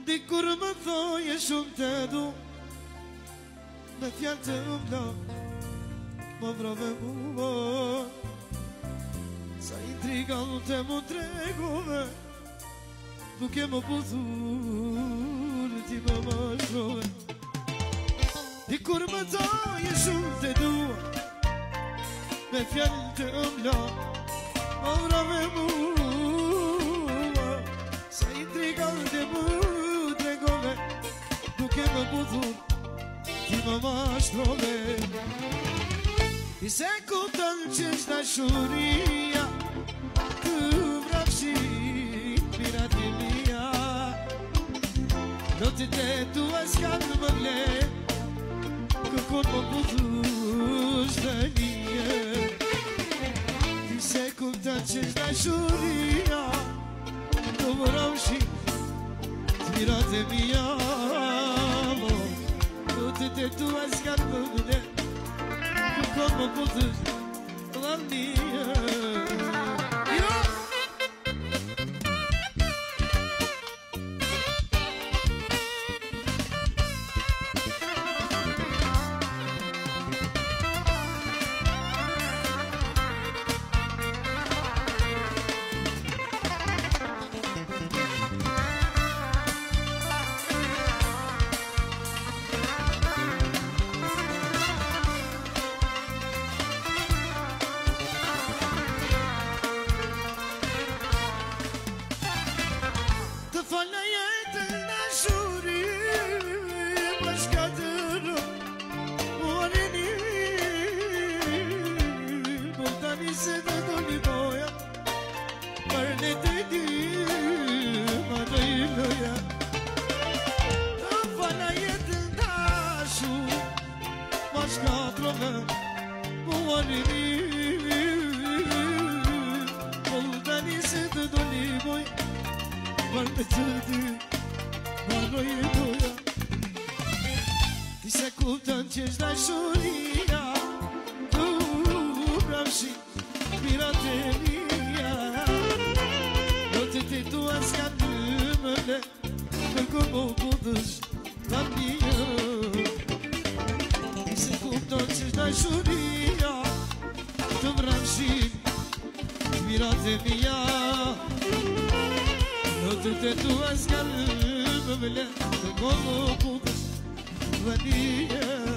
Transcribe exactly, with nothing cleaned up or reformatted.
Dikur më thoje shumë të du, me fjallë të umla, më vrave mua. Sa intriga du të mu tregove, duke më pëthur, ti më më shrove. Dikur më thoje shumë të du, me fjallë të umla, më vrave mua. Sa intriga du të mu duke më budhur, ti më mashtrove. I se kupton që shta shuria, të vrapshin pirati mia. Do të te tu askat më vle, kërkon më budhur shtë një. I se kupton që shta shuria, të vrapshin pirati mia. Te tu askat më vle, kërkon më budhur shtë një. Ti se kupton që shda shuria, tu vrapshin pirateria. Do të ti tu askat në mële, kërkon më budhur shtë një. Ti se kupton që shda shuria, tu vrapshin pirateria. Do të ti tu askat në mële, kërkon më budhur shtë një.